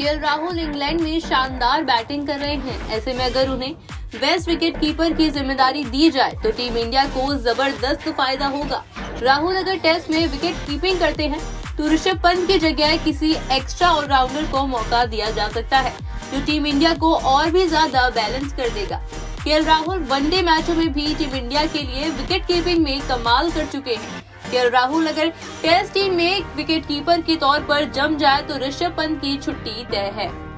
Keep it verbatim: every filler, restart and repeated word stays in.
KL Rahul England में शानदार batting कर रहे हैं। ऐसे में अगर उन्हें बेस्ट विकेट कीपर की जिम्मेदारी दी जाए तो टीम इंडिया को जबरदस्त फायदा होगा। राहुल अगर टेस्ट में विकेट कीपिंग करते हैं तो ऋषभ पंत की जगह किसी एक्स्ट्रा ऑलराउंडर को मौका दिया जा सकता है, जो टीम इंडिया को और भी ज्यादा बैलेंस कर देगा। केएल राहुल वनडे मैचों में भी टीम इंडिया के लिए विकेट कीपिंग में कमाल कर चुके हैं। केएल राहुल अगर टेस्ट टीम में विकेट कीपर के तौर पर जम जाए तो ऋषभ पंत की छुट्टी तय है।